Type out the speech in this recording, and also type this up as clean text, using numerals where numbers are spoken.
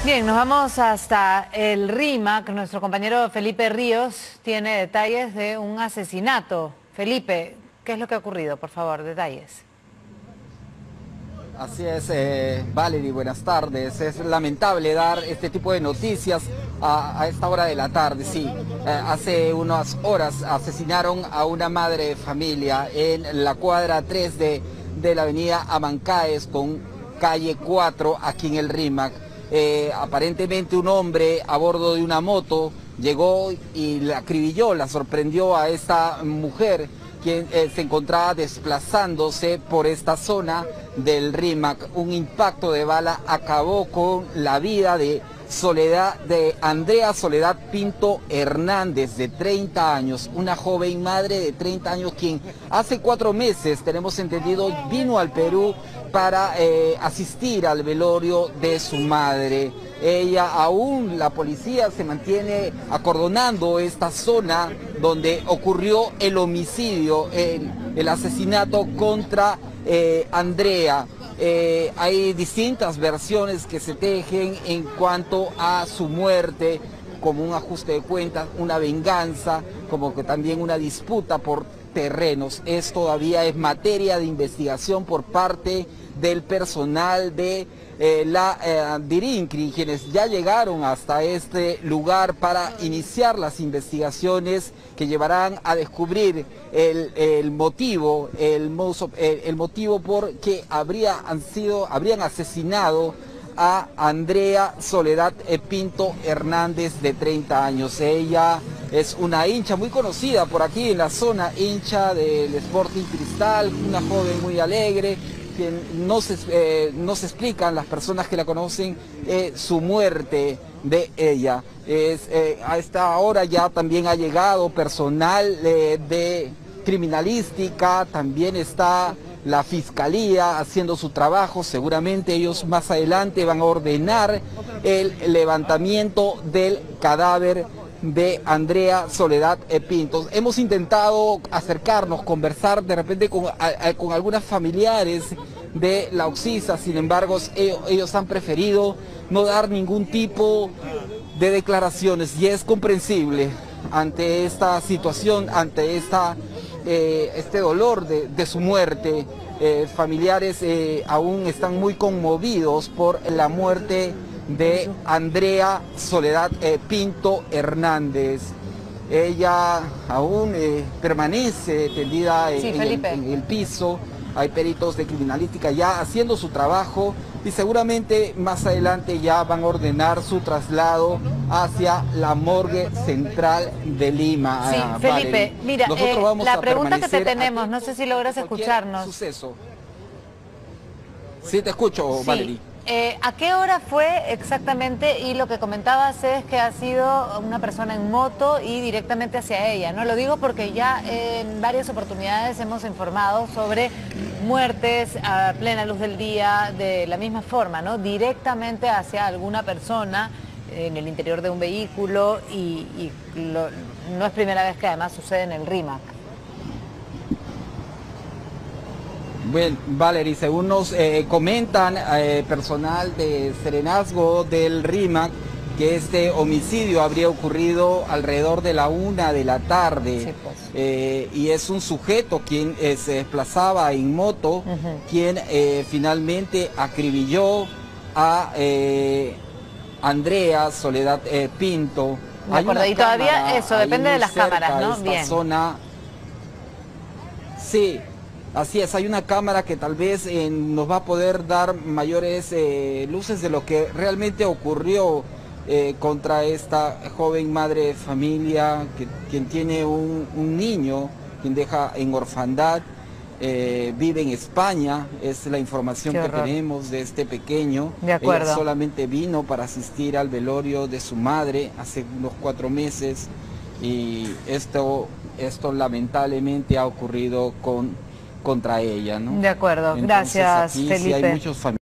Bien, nos vamos hasta el RIMAC. Nuestro compañero Felipe Ríos tiene detalles de un asesinato. Felipe, ¿qué es lo que ha ocurrido? Por favor, detalles. Así es, Valerie, buenas tardes. Es lamentable dar este tipo de noticias a esta hora de la tarde. Sí, hace unas horas asesinaron a una madre de familia en la cuadra 3 de la avenida Amancaes con calle 4 aquí en el RIMAC. Aparentemente un hombre a bordo de una moto llegó y la acribilló, la sorprendió a esta mujer, quien se encontraba desplazándose por esta zona del RIMAC. Un impacto de bala acabó con la vida de Andrea Soledad Pinto Hernández, de 30 años, una joven madre de 30 años, quien hace 4 meses, tenemos entendido, vino al Perú para asistir al velorio de su madre. La policía se mantiene acordonando esta zona donde ocurrió el homicidio, el asesinato contra Andrea. Hay distintas versiones que se tejen en cuanto a su muerte, como un ajuste de cuentas, una venganza, como que también una disputa por terrenos. Todavía es materia de investigación por parte del personal de la DIRINCRI, quienes ya llegaron hasta este lugar para iniciar las investigaciones que llevarán a descubrir el motivo por que habrían asesinado a Andrea Soledad Pinto Hernández, de 30 años. Ella es una hincha muy conocida por aquí en la zona, hincha del Sporting Cristal, una joven muy alegre, quien no se explican las personas que la conocen su muerte de ella. A esta hora ya también ha llegado personal de criminalística, también está la fiscalía haciendo su trabajo. Seguramente ellos más adelante van a ordenar el levantamiento del cadáver de Andrea Soledad Pinto. Hemos intentado acercarnos, conversar de repente con algunas familiares de la occisa, sin embargo ellos han preferido no dar ningún tipo de declaraciones, y es comprensible ante esta situación, ante este dolor de su muerte. Familiares aún están muy conmovidos por la muerte de Andrea Soledad Pinto Hernández. Ella aún permanece tendida en el piso. Hay peritos de criminalística ya haciendo su trabajo y seguramente más adelante ya van a ordenar su traslado hacia la morgue central de Lima. Sí, Felipe, mira, la pregunta que te tenemos, no sé si logras escucharnos. Suceso. Sí, te escucho, sí. Valerie. ¿A qué hora fue exactamente? Y lo que comentabas es que ha sido una persona en moto y directamente hacia ella, ¿no? Lo digo porque ya en varias oportunidades hemos informado sobre muertes a plena luz del día de la misma forma, ¿no? Directamente hacia alguna persona en el interior de un vehículo no es primera vez que además sucede en el RIMAC. Bueno, Valerie, según nos comentan personal de Serenazgo del RIMAC, que este homicidio habría ocurrido alrededor de la 1 de la tarde. Sí, pues. Y es un sujeto quien se desplazaba en moto, quien finalmente acribilló a Andrea Soledad Pinto. De acuerdo, y todavía eso depende de las cámaras, ¿no? Bien. Zona. Sí. Así es, hay una cámara que tal vez nos va a poder dar mayores luces de lo que realmente ocurrió contra esta joven madre de familia, quien tiene un niño, quien deja en orfandad, vive en España. Es la información que tenemos de este pequeño. De acuerdo. Ella solamente vino para asistir al velorio de su madre hace unos 4 meses y esto lamentablemente ha ocurrido contra ella, ¿no? De acuerdo, Entonces, gracias, aquí Felipe. sí hay muchos familiares.